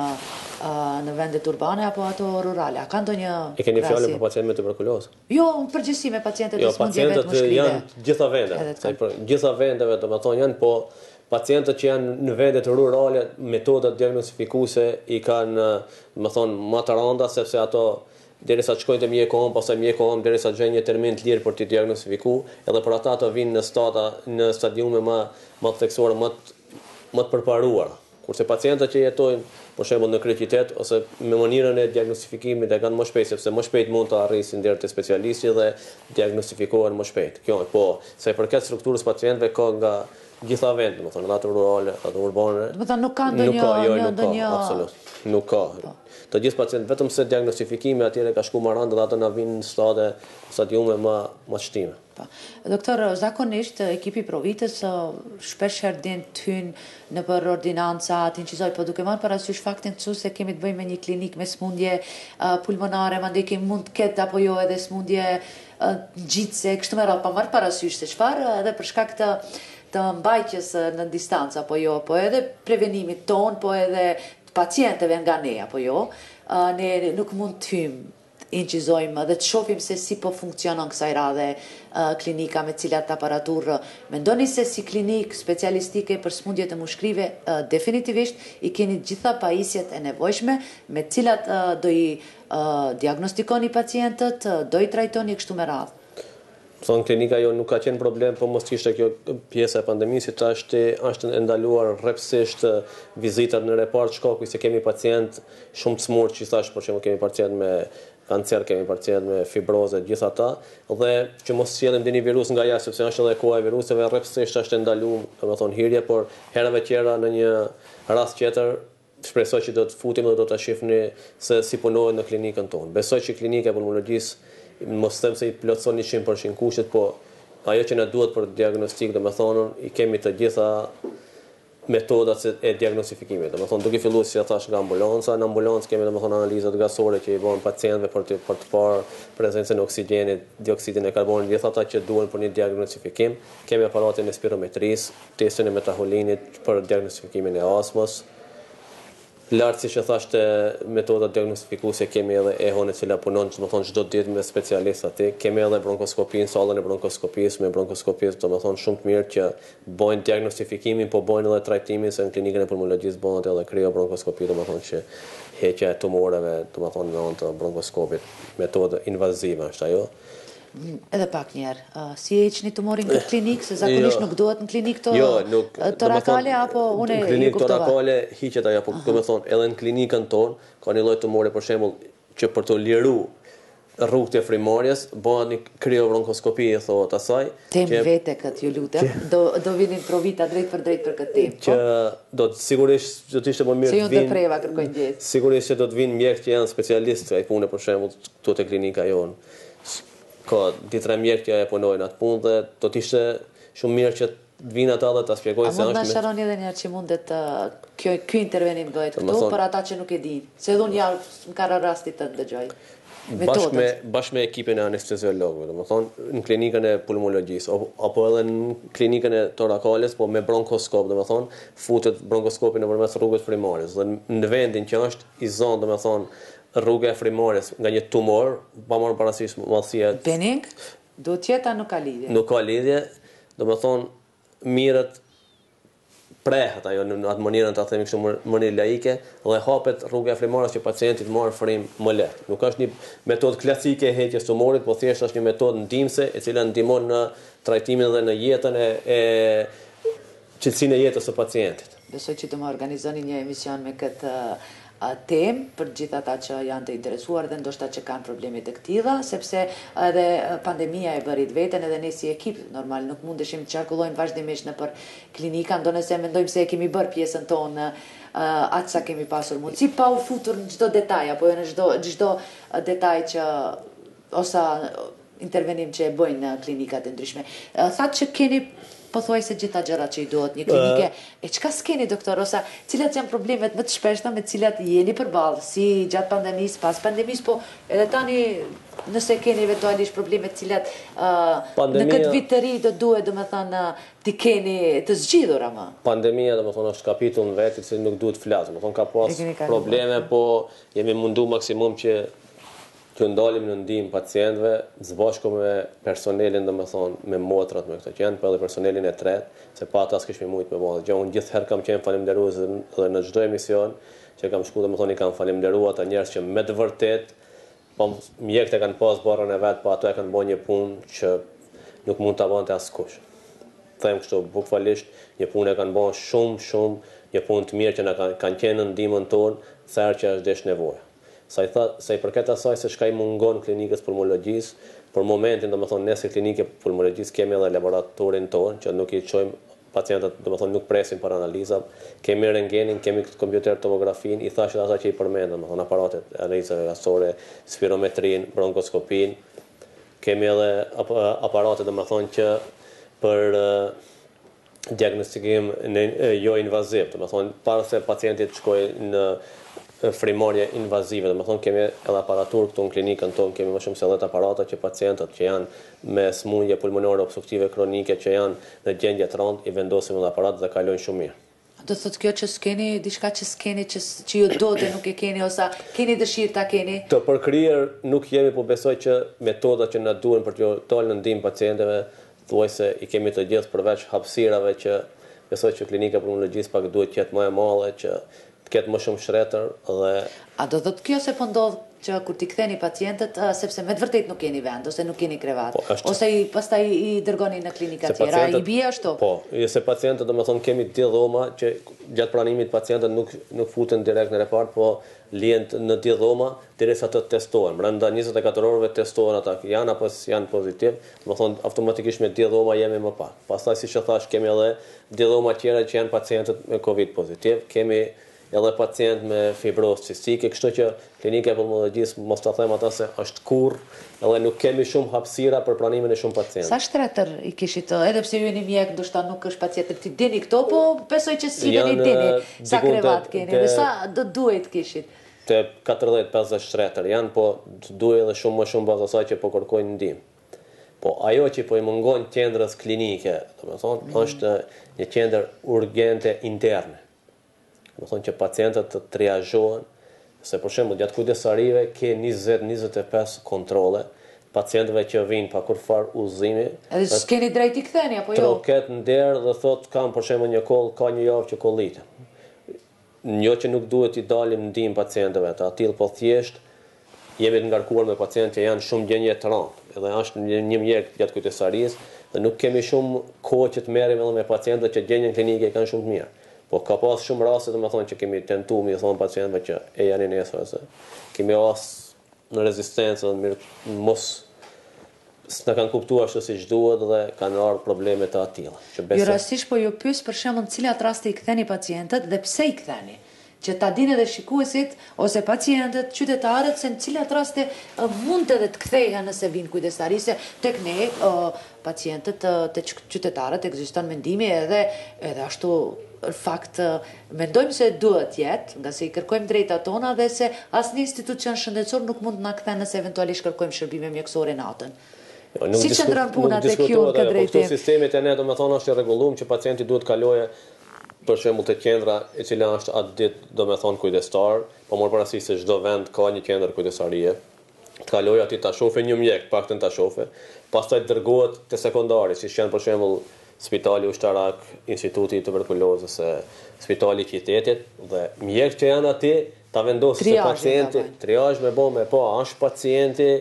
në vendet urbane apo ato rurale? A ka ndonjë E keni fjalën për pacientë me tuberkulozë? Jo, në përgjithësi me pacientët jo, e smundjeve të mushkrive. Jo, pacientët janë gjitha vendet. Gjitha vendeve, domethënë janë, po pacientët që janë në vendet rurale, metodat diagnostifikuese i kanë, domethënë, më të rënda sepse ato derisa të shkojnë te mjeku, pastaj mjeku derisa të gjejnë një termin të lirë për të diagnostifikuar, edhe për ata të vinë në stata në stadiume më më të theksuara, më më të përparuara. Kurse pacientët që jetojnë për shembull në kryeqytet ose me mënyrën e diagnostifikimit e kanë më shpejt sepse më shpejt mund të arrisin deri te specialisti dhe diagnostikohen më shpejt. Kjo po, sa i përket strukturës pacientëve ka nga gjitha vendet, domethënë në ato rurale, ato urbane. Domethënë nuk ka ndonjë ndonjë absolut. Nuk ka. Të gjithë pacientët vetëm se diagnostifikimi atyre ka shku marrë dhe ato na vinë në stade stadiume më më shtime. Po. Doktor, zakonisht ekipi Provitës shpesh herë din të hynë në për ordinanca, të incizoj, po duke marrë parasysh faktin këtu se kemi të bëjmë me një klinik me smundje uh, pulmonare, mandej kemi mund të ketë apo jo edhe smundje uh, gjitse, kështu me radhë, pa marrë parasysh se çfarë edhe për shkak të të mbajtjes në distancë apo jo, po edhe prevenimit ton, po edhe pacientëve nga ne apo jo, uh, ne nuk mund të hymë incizojmë dhe të shohim se si po funksionon kësaj radhe uh, klinika me cilat aparaturë. Mendoni se si klinik specialistike për smundje të mushkrive uh, definitivisht i keni gjitha pajisjet e nevojshme me cilat uh, do i uh, diagnostikoni pacientët, uh, do i trajtoni kështu me radhë? Thonë klinika jo nuk ka qenë problem, po mos kishte kjo pjesa e pandemisë, është është ndaluar rrepsisht vizitat në repart shkaku se kemi pacient shumë të smurt, që thash për shembull kemi pacient me kancer, kemi pacient me fibroze, gjithë ata, dhe që mos sjellim dini virus nga jashtë, sepse është edhe koha e viruseve, rrepsisht është ndaluar, domethënë hyrje, por herëve tjera në një rast tjetër shpresoj që do të futim dhe do ta shihni se si punohet në klinikën tonë. Besoj që klinika e pulmologjisë mos them se i plotson njëqind përqind kushtet, po ajo që na duhet për diagnostik, domethënë i kemi të gjitha metodat e diagnostifikimit. Domethënë duke filluar si thash nga ambulanca, në ambulancë kemi domethënë analizat gasore që i bën pacientëve për të për të parë prezencën e oksigjenit, dioksidin e karbonit, gjithë ata që duhen për një diagnostifikim. Kemi aparatin e spirometrisë, testin e metaholinit për diagnostifikimin e astmës. Lartë, si që thashte, metodat diagnostifikuese kemi edhe ehon e cila punon, që më thonë çdo ditë me specialist aty. Kemi edhe bronkoskopin, sallën e bronkoskopisë, me bronkoskopisë, do më thonë shumë të mirë që bojnë diagnostifikimin, po bojnë edhe trajtimin, se në klinikën e pulmologjisë bëhet edhe kriobronkoskopi, do më thonë që heqja e tumoreve, do më thonë në anë të bronkoskopit, metodë invazive është ajo. Edhe pak njerë, uh, si e heqni tumorin këtë klinikë, se zakonisht jo, nuk duhet në klinikë të jo, nuk, torakale, apo une në i klinikë kuptova? Torakale hiqet ajo, po do të thonë, edhe në klinikën tonë, ka një lloj tumori për shembull që për të liru rrugët e frymarrjes, bëhet një kriobronkoskopi e thotë asaj. Tem që, vete këtë ju lutem, që, do do vinin Provita drejt për drejt për këtë temë. Që do të sigurisht do të ishte më mirë të vinë. Se ju të preva kërkojnë gjithë. Sigurisht që do të vinë mjekë që janë specialistë ai pune për shembull këtu te klinika jonë. Ka ditë mjekë që e punojnë atë punë dhe do të ishte shumë mirë që të vinë ata dhe ta shpjegojnë se është. A mund na sharoni edhe një herë që mundet kjo ky intervenim bëhet këtu për ata që nuk e dinë. Se edhe unë ja më ka rasti të dëgjoj. Bashkë me bashkë me ekipin e anesteziologëve, domethënë në klinikën e pulmologjisë apo edhe në klinikën e torakales, po me bronkoskop, domethënë futet bronkoskopi nëpërmes rrugës frymarrjes. Dhe në vendin që është i zonë, domethënë rruga e frymorjes nga një tumor, pa marrë parasysh madhësia. Benign, do të jetë nuk ka lidhje. Nuk ka lidhje, do të thonë mirët prehet ajo në atë mënyrën ta themi kështu mënyrë laike dhe hapet rruga e frymorjes që pacienti të marrë frym më lehtë. Nuk është një metodë klasike e heqjes tumorit, por thjesht është një metodë ndihmëse e cila ndihmon në trajtimin dhe në jetën e, e qetësinë e jetës së pacientit. Besoj që do më organizoni një emision me këtë uh, temë për gjithë ata që janë të interesuar dhe ndoshta që kanë probleme të këtilla, sepse edhe pandemia e bëri vetën edhe ne si ekip normal nuk mundeshim të qarkullojmë vazhdimisht nëpër klinika, ndonëse mendojmë se e kemi bërë pjesën tonë uh, atë sa kemi pasur mundësi, pa u futur në çdo detaj apo jo në çdo çdo detaj që ose intervenim që e bëjnë në klinikat e ndryshme. Uh, Thatë që keni pothuaj se gjitha gjërat që i duhet një klinike. Uh, e çka s'keni doktor, ose cilat janë problemet më të shpeshta me të cilat jeni përballë, si gjatë pandemisë, pas pandemisë, po edhe tani nëse keni eventualisht probleme të cilat uh, Pandemia, në këtë vit të ri do duhet domethënë ti keni të zgjidhur ama. Pandemia domethënë është kapitull në vetë që nuk duhet flas, domethënë ka pas probleme, po jemi mundu maksimum që të ndalim në ndihmë pacientëve, së bashku me personelin, domethënë me motrat me këto që janë, po edhe personelin e tretë, se pa ata s'kishim mujt me bëj. Gjë unë gjithherë kam qenë falënderues dhe në çdo emision që kam shkuar domethënë i kam falënderuar ata njerëz që me të vërtet po mjekët e kanë pas barrën e vet, po ato e kanë bërë një punë që nuk mund ta bënte askush. Them kështu bukfalisht, një punë e kanë bërë shumë shumë, një punë të mirë që na kanë kanë qenë në ndihmën tonë, sa herë që është desh nevojë. Sa i tha, sa i përket asaj se çka i mungon klinikës pulmologjisë, për momentin domethënë ne si klinikë pulmologjisë kemi edhe laboratorin tonë që nuk i çojmë pacientët, domethënë nuk presim për analiza, kemi rentgenin, kemi kompjuter tomografin, i thashë ata që i përmendën, domethënë aparatet analizave gasore, spirometrin, bronkoskopin, kemi edhe ap aparate domethënë që për uh, diagnostikim jo invaziv, domethënë para se pacienti të shkojë në frymorje invazive, domethënë kemi edhe aparatur këtu në klinikën tonë, kemi më shumë se dhjetë aparata që pacientët që janë me smundje pulmonore obstruktive kronike që janë në gjendje të rëndë i vendosim në aparat dhe kalojnë shumë mirë. Do thotë kjo që s'keni diçka që s'keni që që ju do të nuk e keni ose keni dëshirë ta keni? Të përkryer nuk jemi, po besoj që metodat që na duhen për të dalë në ndihmë pacientëve, thuajse i kemi të gjithë përveç hapësirave që besoj që klinika pulmologjisë pak duhet të jetë më e madhe që ketë më shumë shretër dhe... A do thotë kjo se po ndodh që kur t'i ktheni pacientët, uh, sepse me të vërtet nuk keni vend, ose nuk keni krevat, po, është... ose i, pastaj i dërgoni në klinika tjera, i bie ashtu? Po, se pacientët, domethënë kemi di dhoma që gjatë pranimit pacientët nuk, nuk futen direkt në repart, po lihen në di dhoma derisa të testohen. Brenda njëzet e katër orëve testohen ata, janë apo janë pozitiv, domethënë automatikisht me di dhoma jemi më pak. Pastaj siç e thash, kemi edhe di dhoma tjera që janë pacientët me Covid pozitiv, kemi edhe pacient me fibrozë cistike, kështu që klinika e pulmologjisë mos ta them ata se është kurr, edhe nuk kemi shumë hapësira për pranimin e shumë pacientëve. Sa shtretër i kishit, edhe pse ju jeni mjek, ndoshta nuk është pacient ti dini këto, po besoj që si vini dini sa krevat keni, dhe sa do duhet kishit. Te katërdhjetë pesëdhjetë shtretër janë, po duhet edhe shumë më shumë bazë asaj që po kërkojnë ndihmë. Po ajo që po i mungon qendrës klinike, domethënë, është një qendër urgjente interne. Do thonë që pacientët të triazhohen, se për shembull gjatë kujdesarive ke njëzet njëzet e pesë kontrolle, pacientëve që vinë pa kurfar udhëzimi. Edhe s'keni drejt i ktheni apo jo? Troket nder dhe thot kam për shembull një koll, ka një javë që kollite. Jo që nuk duhet i dalim ndihmë pacientëve, të atill po thjesht jemi të ngarkuar me pacientë që janë shumë gjendje të rëndë. Edhe është një, një mjek gjatë kujdesarisë dhe nuk kemi shumë kohë që të merrem edhe me pacientët që gjendjen klinike kanë shumë të mirë. Po ka pas shumë raste domethënë që kemi tentuar mi thon pacientëve që e janë nesër ose kemi as në rezistencë dhe mos s'na kanë kuptuar ashtu siç duhet dhe kanë ardhur probleme të tilla. Që besoj. Jo rastisht po ju pyes për shembull në cilat raste i ktheni pacientët dhe pse i ktheni? Që ta dinë edhe shikuesit ose pacientët, qytetarët se në cilat raste uh, mund edhe të kthehen nëse vinë kujdestarise tek ne, uh, pacientët uh, tek qytetarët ekziston mendimi edhe edhe ashtu në fakt mendojmë se duhet jetë, nga se i kërkojmë drejta tona dhe se asnjë institucion shëndetësor nuk mund na kthen nëse eventualisht kërkojmë shërbime mjekësore natën. Jo, si qëndron puna tek ju në këtë drejtim? Po sistemi te ne domethënë është i rregulluar që pacienti duhet kalojë për shembull të qendra e cila është atë ditë do me thonë kujdestar, po morë parasysh se çdo vend ka një qendër kujdestarie, të kaloj aty ta shofe një mjek, paktën ta shofe, pastaj dërgohet te sekondari, siç janë për shembull Spitali Ushtarak, Instituti i Tuberkulozës, Spitali i Qytetit dhe mjek që janë aty ta vendosin se pacienti, triazh me bë me po, është pacienti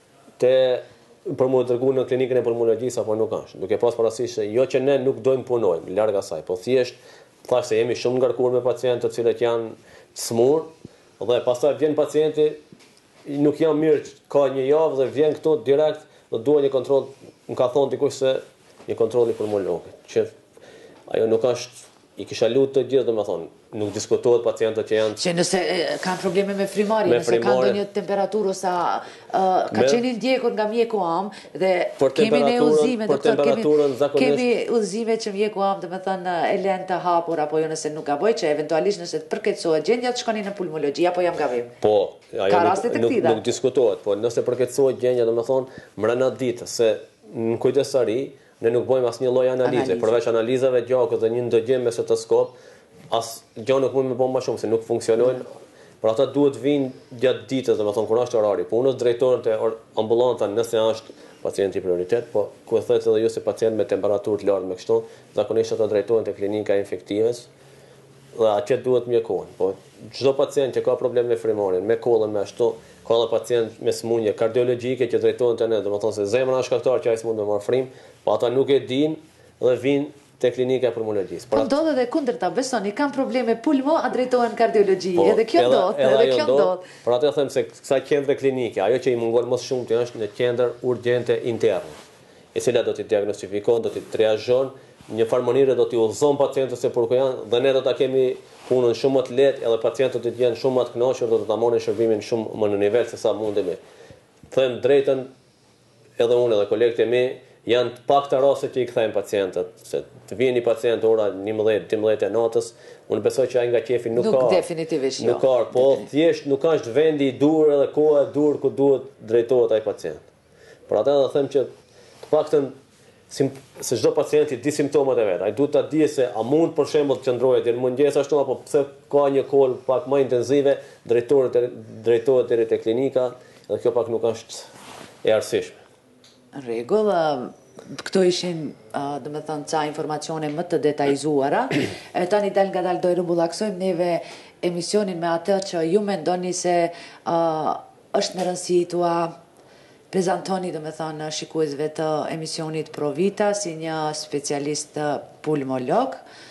te për mu dërgu në klinikën e pulmologjisë apo nuk është. Duke pas parasysh se jo që ne nuk dojmë punojmë, larg asaj, po thjesht thash se jemi shumë ngarkuar me pacientët të cilët janë të smur dhe pastaj vjen pacienti nuk jam mirë, ka një javë dhe vjen këtu direkt dhe duhet një kontroll, më ka thonë dikush se një kontroll i pulmologit, që ajo nuk është, i kisha lutë të gjithë, domethënë, nuk diskutohet pacientët që janë që nëse e, kanë probleme me frymari, nëse kanë ndonjë temperaturë ose uh, ka qenë ndjekur nga mjeku am dhe kemi ne udhëzime, doktor, kemi, kemi udhëzime që mjeku am, domethënë, e lën të hapur apo jo nëse nuk gaboj, që eventualisht nëse të përkeqësohet gjendja të shkoni në pulmologji apo jam gabim. Po, ajo ka nuk, raste të nuk, këtilla. nuk diskutohet, po nëse përkeqësohet gjendja, domethënë, mbrana ditës se në kujdestari ne nuk bëjmë asnjë lloj analize, analize. Përveç analizave gjakut dhe një ndëgjim me stetoskop, as gjë nuk mund të bëjmë më shumë se nuk funksionojnë. Por ata duhet vinë gjatë ditës, domethënë kur është orari. Punës drejtorën te ambulanta nëse është pacienti prioritet, po ku e thotë edhe ju se pacient me temperaturë të lartë me kështu, zakonisht ata drejtohen te klinika infektives dhe atje duhet mjekohen. Po çdo pacient që ka probleme me frymarrjen, me kollën, me ashtu, ka edhe pacient me smunje kardiologjike që drejtohen te ne, domethënë se zemra është shkaktar që ai s'mund të marr frym, po ata nuk e dinë dhe vinë te klinika e pulmologjisë. Po ndodhet edhe kundërta, besoni, kanë probleme pulmo, a drejtohen kardiologji, po, edhe kjo ndodh, edhe, edhe kjo ndodh. Por atë them se kësaj qendre klinike, ajo që i mungon më shumë të është në qendër urgjente interne, e cila do t'i diagnostifikon, do t'i triazhon, një farë mënyrë do t'i udhëzon pacientët se për ku janë, dhe ne do ta kemi punën shumë më të lehtë, edhe pacientët do të jenë shumë më të kënaqur, do të marrin shërbimin shumë më në nivel se sa mundemi. Them drejtën, edhe unë edhe kolegët e mi, janë të pakta raste që i kthejmë pacientët, se të vjen një pacient ora njëmbëdhjetë dymbëdhjetë e natës, unë besoj që ai nga qefi nuk, nuk ka. Definitivisht jo. Nuk ka, po thjesht nuk është vendi i dur edhe koha e dur ku duhet drejtohet ai pacient. Por atë do them që të paktën se çdo pacient i di simptomat e vet. Ai duhet ta di se a mund për shembull të qëndrojë deri mëngjes ashtu apo pse ka një kol pak më intensive, drejtohet drejtohet deri te klinika, dhe kjo pak nuk është e arsyeshme. Rregull, këto ishin, uh, dhe me thënë, ca informacione më të detajzuara. E tani dal nga dal do i rëmbullaksojmë neve emisionin me atë që ju mendoni se uh, është në rëndësi tua prezantoni, dhe me thënë, shikuesve të emisionit Provita si një specialist pulmolog,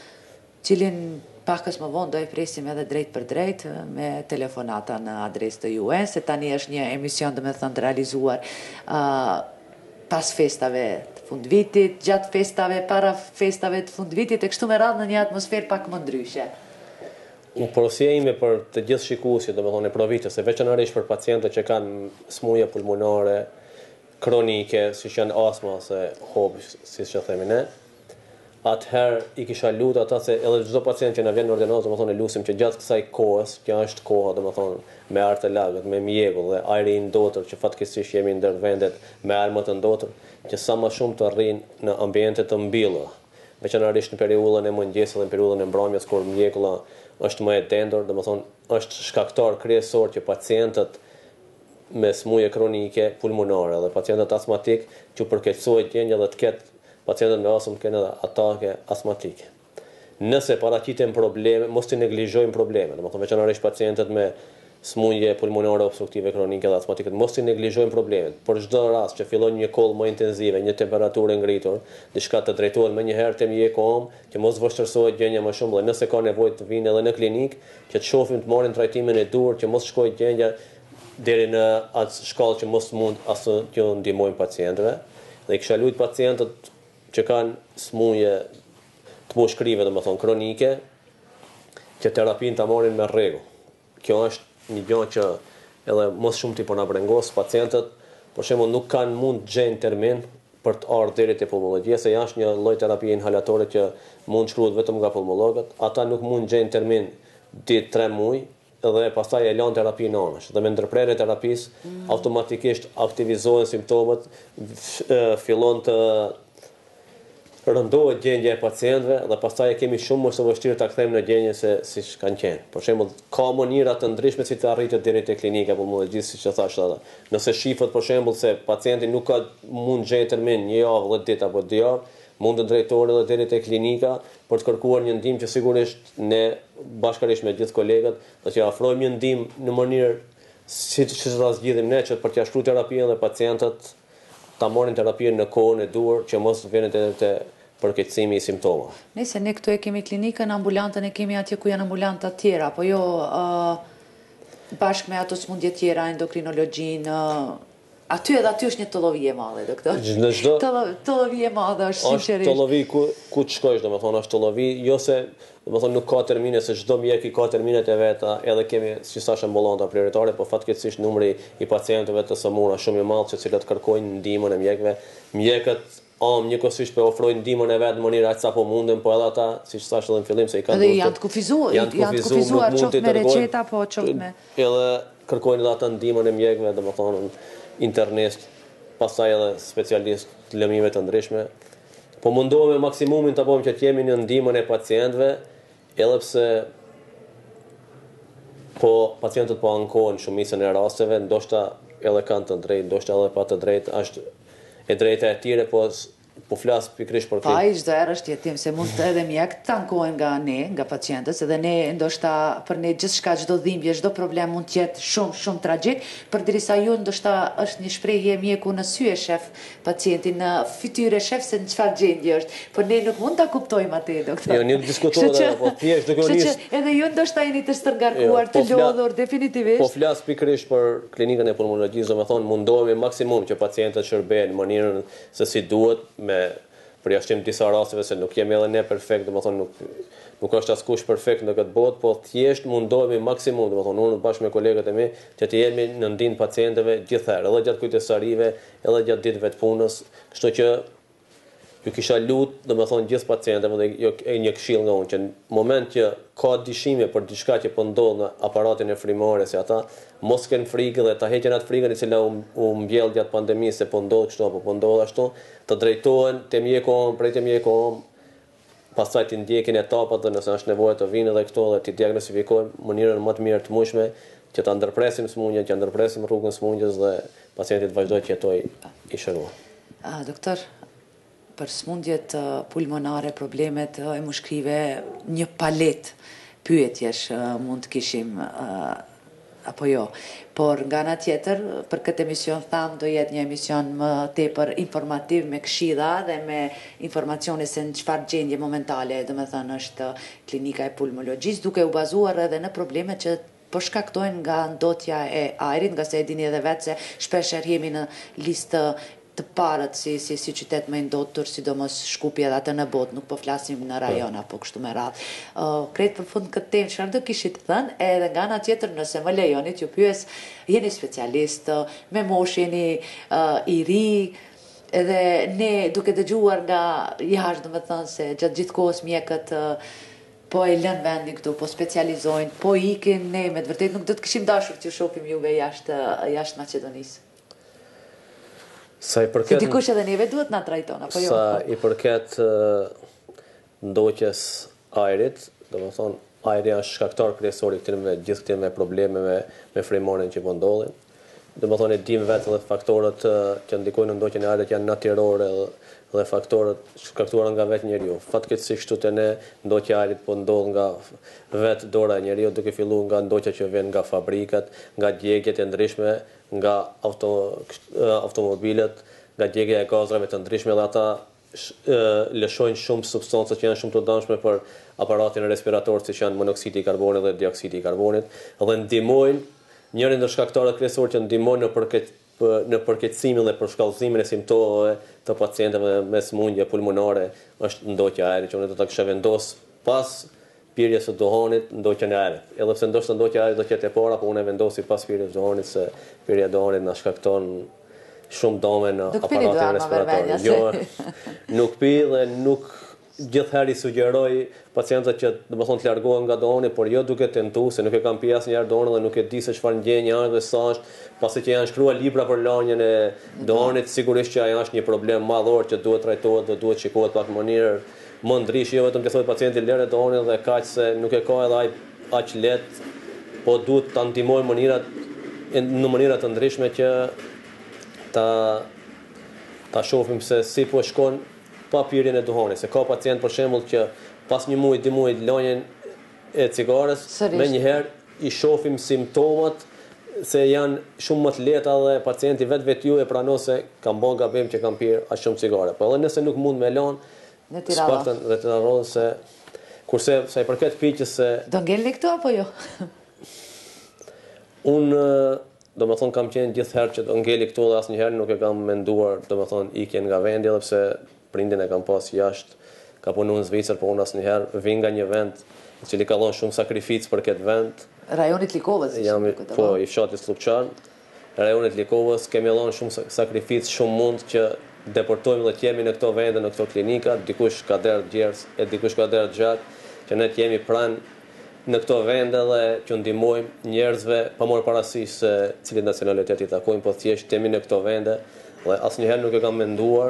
cilin pakës më vonë do e presim edhe drejt për drejt me telefonata në adres të ju e, se tani është një emision, dhe me thënë, të realizuar uh, pas festave të fundvitit, gjatë festave, para festave të fundvitit, e kështu me radhë në një atmosferë pak më ndryshe. Unë porosja ime për të gjithë shikuesit, domethënë e Provitës, se veçanërisht për pacientët që kanë smuje pulmonare kronike, siç janë astma ose H O B, siç e themi ne, atëherë i kisha lutur ata se edhe çdo pacient që na vjen në ordinatë, domethënë e lusim që gjatë kësaj kohës, që është koha domethënë me arë të lagët, me mjegull dhe ajri i ndotër, që fatkeqësisht jemi ndër vendet me arë më të ndotër, që sa më shumë të rrinë në ambiente të mbyllura, veçanërisht në periudhën e mëngjesit dhe në periudhën e mbrëmjes kur mjekulla është më e dendur, domethënë është shkaktar kryesor që pacientët me smuje kronike pulmonare dhe pacientët astmatik që përkeqësohet gjendja dhe të ketë pacientët me astmë kanë edhe atake astmatike. Nëse paraqiten probleme, mos të neglizhojmë problemet, domethënë veçanërisht pacientët me smundje pulmonare obstruktive kronike dhe astmatike, mos të neglizhojmë problemet. Por çdo rast që fillon një kollë më intensive, një temperaturë ngritur, diçka të drejtohet më një herë te mjeku om, që mos vështirësohet gjendja më shumë, dhe nëse ka nevojë të vinë edhe në klinik, që të shohim të marrin trajtimin e dur, që mos shkojë gjendja deri në atë shkallë që mos mund asë që ndihmojmë pacientëve. Dhe i kisha luajtur pacientët që kanë smundje të moshkrive, domethënë kronike, që terapinë ta marrin me rregull. Kjo është një gjë që edhe mos shumë ti po na brengos pacientët, për shembull nuk kanë mund gjejnë termin për të ardhur deri te pulmologjia, se është një lloj terapie inhalatore që mund shkruhet vetëm nga pulmologët. Ata nuk mund gjejnë termin ditë tre muaj dhe pastaj e lanë terapinë anësh. Dhe me ndërprerjen e terapisë mm. automatikisht aktivizohen simptomat, fillon të rëndohet gjendja e pacientëve dhe pastaj e kemi shumë më së vështirë ta kthejmë në gjendje se siç kanë qenë. Për shembull, ka mënyra të ndryshme si të arritet deri te klinika pulmonologjisë, siç e thash edhe. Nëse shifet për shembull se pacienti nuk ka mund gjejë termin një javë, dhjetë ditë apo dy javë, mund të drejtohet edhe deri te klinika për të kërkuar një ndihmë që sigurisht ne bashkërisht me gjithë kolegët do t'i ofrojmë një ndihmë në mënyrë siç si ta zgjidhim ne që për t'ia shkruar terapinë dhe pacientët ta marrin terapinë në kohën e duhur që mos vjen edhe te përkeqësimi i simptomave. Nëse ne këtu e kemi klinikën, ambulantën e kemi atje ku janë ambulantat tjera, apo jo uh, bashkë me ato smundje tjera, endokrinologjinë, uh, aty edhe aty është një tollovi e madhe, doktor. Në çdo tollovi e madhe është sinqerisht. Është tollovi ku ku të shkosh, domethënë është tollovi, jo se domethënë nuk ka termine, se çdo mjek i ka terminet e veta, edhe kemi si thash ambulanta prioritare, por fatkeqësisht numri i pacientëve të S M U-ra shumë i madh, të cilët kërkojnë ndihmën e mjekëve. Mjekët Am njëkohësisht po ofrojnë ndihmën e vet në mënyrë aq sa po munden, po edhe ata, siç thash edhe në fillim se i kanë edhe janë të kufizuar, janë të kufizuar qoftë me receta po qoftë me edhe kërkojnë edhe ata ndihmën e mjekëve, domethënë internist, pastaj edhe specialist të lëmimeve të ndryshme. Po mundohemi maksimumin ta bëjmë që të jemi në ndihmën e pacientëve, edhe pse po pacientët po ankohen shumicën e rasteve, ndoshta edhe kanë të drejtë, ndoshta edhe pa të drejtë, është e drejta e tyre, po po flas pikërisht për këtë. Pa, çdo herë është jetim se mund të edhe mjek të ankohen nga ne, nga pacientët, edhe ne ndoshta për ne gjithçka, çdo dhimbje, çdo problem mund të jetë shumë shumë tragjik, përderisa ju ndoshta është një shprehje mjeku në sy e shef pacientin, në fytyrë shef se në çfarë gjendje është, por ne nuk mund ta kuptojmë atë, doktor. Jo, ne diskutojmë, po thjesht do të edhe ju ndoshta jeni të stërngarkuar, të lodhur definitivisht. Po flas pikërisht për klinikën e pulmonologjisë, domethënë mundohemi maksimum që pacientët shërbehen në mënyrën se si duhet, me përjashtim disa rasteve se nuk jemi edhe ne perfekt, domethënë nuk nuk është askush perfekt në këtë botë, po thjesht mundohemi maksimum, domethënë unë bashkë me kolegët e mi, që të jemi në ndihmë pacientëve gjithherë, edhe gjatë kujtesarive, edhe gjatë ditëve të punës, kështu që ju kisha lut, domethënë gjithë pacientëve dhe jo një këshill nga unë që në moment që ka dyshime për diçka që po ndodh në aparatin e frymërore si ata, mos kenë frikë dhe ta heqin atë frikën e cila u, u mbjell gjatë pandemisë se po ndodh kështu apo po ndodh ashtu, të drejtohen te mjeku, prej te mjeku, pastaj të ndjekin etapat dhe nëse është nevojë të vinë edhe këto dhe të diagnostifikojmë mënyrën më të mirë të mundshme që ta ndërpresim smundjen, që ndërpresim rrugën e smundjes dhe pacienti të vazhdojë të jetojë i shëruar. Ah, doktor, për smundjet pulmonare, problemet e mushkrive, një palet pyetjesh mund të kishim apo jo. Por nga ana tjetër, për këtë emision tham do jetë një emision më tepër informativ me këshilla dhe me informacione se në çfarë gjendje momentale, domethënë është klinika e pulmologjisë, duke u bazuar edhe në probleme që po shkaktojnë nga ndotja e ajrit, nga se e dini edhe vetë se shpesh jemi në listë të parët si, si, si qytet më i ndotur, sidomos Shkupi edhe atë në botë, nuk po flasim në rajon apo kështu me radhë. Uh, Krejt për fund këtë temë, çfarë do kishit thënë, edhe nga ana tjetër nëse më lejoni t'ju pyes, jeni specialist, me moshë jeni uh, i ri, edhe ne duke dëgjuar nga jashtë, domethënë se gjatë gjithë kohës mjekët uh, po e lënë vendin këtu, po specializojnë, po ikin, ne me të vërtetë nuk do të kishim dashur t'ju shohim juve jashtë jashtë Maqedonisë. Sa i përket Se dikush edhe neve duhet na trajton apo jo? Sa i përket uh, ndoqjes ajrit, domethënë ajri është shkaktar kryesor i këtyre gjithë këtyre problemeve me frymëren që po ndodhin. Domethënë e dim vetë edhe faktorët uh, që ndikojnë në ndoqjen e ajrit janë natyrore dhe, dhe faktorët shkaktuar nga vetë njeriu. Fatkeqësisht këtu te ne ndoqja e ajrit po ndodh nga vetë dora e njeriu, duke filluar nga ndoqja që vjen nga fabrikat, nga djegjet e ndryshme, nga auto, automobilet, nga djegja e gazrave të ndryshme dhe ata lëshojnë shumë substanca që janë shumë të dëmshme për aparatin respirator, siç janë monoksidi i karbonit dhe dioksidi i karbonit, dhe ndihmojnë njërin ndër shkaktarët kryesorë që ndihmojnë në përket në përkeqësimin dhe përshkallëzimin e simptomave të pacientëve me smundje pulmonare është ndoqja e ajrit, që unë do ta kisha vendos pas pirjes së duhanit, ndoqjen e ajrit. Edhe pse ndoshta ndoqja e ajrit do të jetë e para, po unë e vendosi pas pirjes së duhanit se pirja e duhanit na shkakton shumë dëme në aparatin respirator. Jo, nuk pi dhe nuk gjithherë i sugjeroj pacientët që do të thonë të largohen nga doni, por jo duke tentuar se nuk e kam pjesë asnjëherë donën dhe nuk e di se çfarë ndjenjë është dhe sa është, pasi që janë shkruar libra për lanjen e donit, sigurisht që ajo është një problem madhor që duhet trajtohet dhe duhet shikohet pak më mirë. Më ndrish jo vetëm të thotë pacienti lëre donin dhe kaq se nuk e ka edhe aq lehtë, po duhet ta ndihmojmë mënyrat në mënyra të ndryshme që ta ta shohim se si po shkon pa pirjen e duhanit. Se ka pacient për shembull që pas një muaji, dy muaj lanjen e cigares, më njëherë i shohim simptomat se janë shumë më të lehta dhe pacienti vetë vetë ju e pranon se kam bën gabim që kam pirë aq shumë cigare. Po edhe nëse nuk mund me lan, spaktën dhe të narrohen se kurse sa i përket piqës se do ngelni këtu apo jo? Unë do më thonë kam qenë gjithherë që do ngeli këtu dhe asnjëherë nuk e kam menduar do më thonë ikjen nga vendi edhe pse prindin e kam pas jashtë, ka punu në Zvicër, po unë asnjëherë vin nga një vend i cili ka dhënë shumë sakrificë për këtë vend. Rajonit Likovës. Jam po i fshatit Slupçan. Rajonit Likovës kemi dhënë shumë sakrificë, shumë mund që deportojmë dhe të jemi në këto vende, në këto klinika, dikush ka derë Gjergj e dikush ka derë Gjak, që ne të jemi pranë në këto vende dhe që ndihmojmë njerëzve pa marrë parasysh se cili nacionalitet i takojnë, po thjesht jemi në këto vende dhe asnjëherë nuk e kam menduar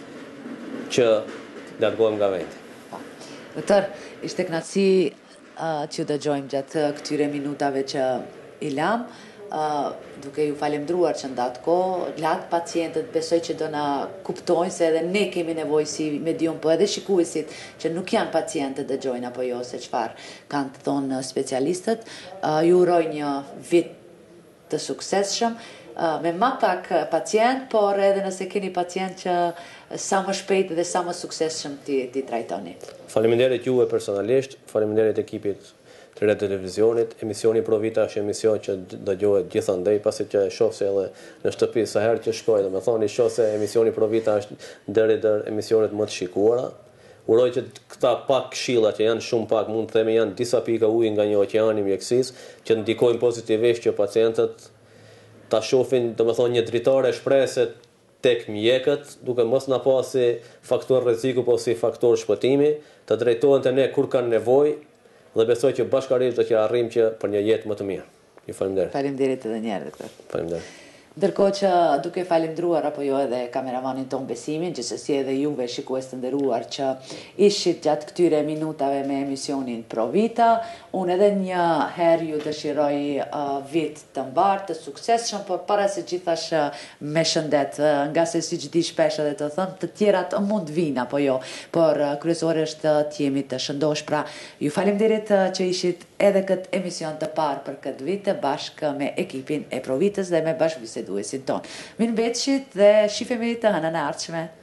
që largohem nga vendi. Doktor, ishte kënaqësi uh, që dëgjojmë gjatë këtyre minutave që i lam, uh, duke ju falemndruar që ndatë kohë, latë pacientët besoj që do na kuptojnë se edhe ne kemi nevojë si medium, po edhe shikuesit që nuk janë pacientë dëgjojnë apo jo se çfarë kanë të thonë specialistët. Uh, ju uroj një vit të suksesshëm, uh, me ma pak pacient, por edhe nëse keni pacient që sa më shpejt dhe sa më suksesshëm ti, ti trajtoni. Faleminderit juve personalisht, faleminderit ekipit të Red Televizionit. Emisioni Provita është emision që dëgjohet gjithandej, pasi që shoh se edhe në shtëpi sa herë që shkoj, domethënë shoh se emisioni Provita është deri deri emisionet më të shikuara. Uroj që këta pak këshilla që janë shumë pak, mund të themi janë disa pika uji nga një oqean i mjekësisë, që ndikojnë pozitivisht që pacientët ta shohin, domethënë një dritare shprese tek mjekët, duke mos na pasi faktor rreziku po si faktor shpëtimi, të drejtohen te ne kur kanë nevojë dhe besoj që bashkërisht do të arrijmë që për një jetë më të mirë. Ju faleminderit. Faleminderit edhe një herë, doktor. Faleminderit. Ndërkohë që duke falemndruar apo jo edhe kameramanin ton Besimin, gjithsesi edhe juve shikues të nderuar që ishit gjatë këtyre minutave me emisionin Provita, unë edhe një herë ju dëshiroj uh, vit të mbarë, të suksesshëm, por para se gjithash uh, me shëndet, uh, nga se si që di shpesh edhe të thëmë, të tjerat mund vinë apo jo, por uh, kryesore është të jemi të shëndosh. Pra, ju faleminderit uh, që ishit edhe këtë emision të parë për këtë vit bashkë me ekipin e Provitës dhe me bashkëbiseduesin ton. Mirëmbëjtje dhe shifemi të hënën e ardhshme.